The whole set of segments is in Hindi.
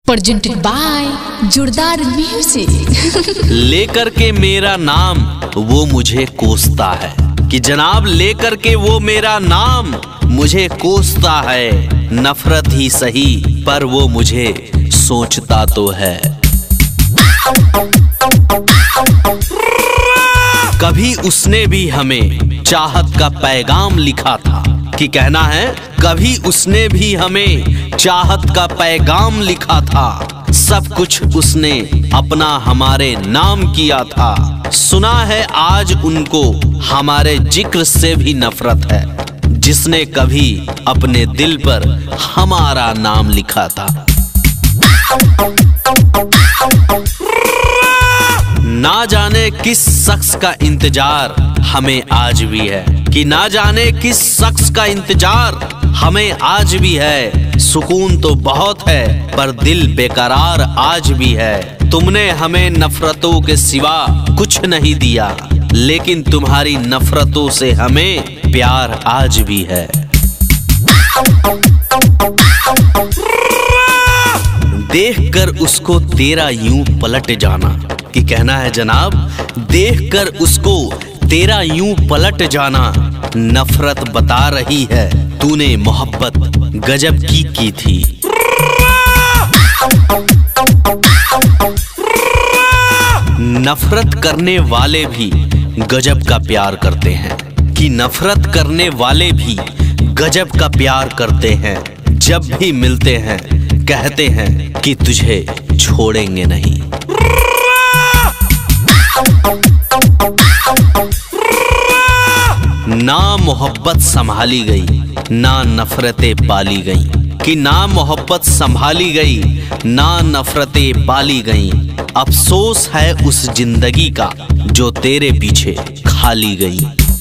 प्रेजेंटेड बाय जोरदार म्यूजिक। लेकर के मेरा नाम वो मुझे कोसता है कि जनाब लेकर के वो मेरा नाम मुझे कोसता है। नफरत ही सही पर वो मुझे सोचता तो है। कभी उसने भी हमें चाहत का पैगाम लिखा था कि कहना है, कभी उसने भी हमें चाहत का पैगाम लिखा था। सब कुछ उसने अपना हमारे नाम किया था। सुना है आज उनको हमारे जिक्र से भी नफरत है, जिसने कभी अपने दिल पर हमारा नाम लिखा था। ना जाने किस शख्स का इंतजार हमें आज भी है, कि ना जाने किस शख्स का इंतजार हमें आज भी है। सुकून तो बहुत है पर दिल बेकरार आज भी है। तुमने हमें नफरतों के सिवा कुछ नहीं दिया, लेकिन तुम्हारी नफरतों से हमें प्यार आज भी है। देखकर उसको तेरा यूं पलट जाना, कि कहना है जनाब, देखकर उसको तेरा यूं पलट जाना। नफरत बता रही है तूने मोहब्बत गजब की थी। नफरत करने वाले भी गजब का प्यार करते हैं, कि नफरत करने वाले भी गजब का प्यार करते हैं। जब भी मिलते हैं कहते हैं कि तुझे छोड़ेंगे नहीं। ना मोहब्बत संभाली गई ना नफरतें पाली गई, कि ना मोहब्बत संभाली गई ना नफरतें पाली गई। अफसोस है उस जिंदगी का जो तेरे पीछे खाली गई।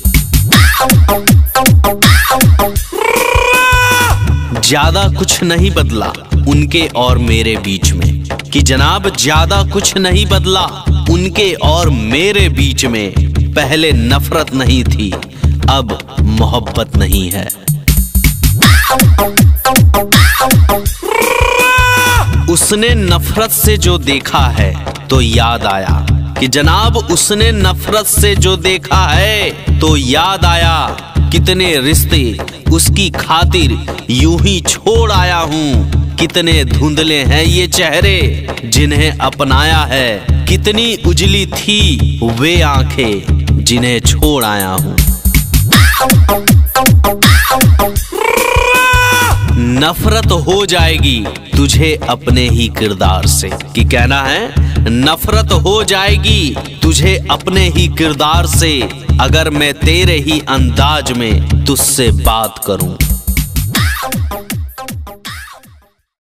ज्यादा कुछ नहीं बदला उनके और मेरे बीच में, कि जनाब ज्यादा कुछ नहीं बदला उनके और मेरे बीच में। पहले नफरत नहीं थी अब मोहब्बत नहीं है। उसने नफरत से जो देखा है तो याद आया, कि जनाब उसने नफरत से जो देखा है तो याद आया। कितने रिश्ते उसकी खातिर यूं ही छोड़ आया हूँ। कितने धुंधले हैं ये चेहरे जिन्हें अपनाया है। कितनी उजली थी वे आंखें जिन्हें छोड़ आया हूँ। नफरत हो जाएगी तुझे अपने ही किरदार से, कि कहना है नफरत हो जाएगी तुझे अपने ही किरदार से, अगर मैं तेरे ही अंदाज में तुझसे बात करूं।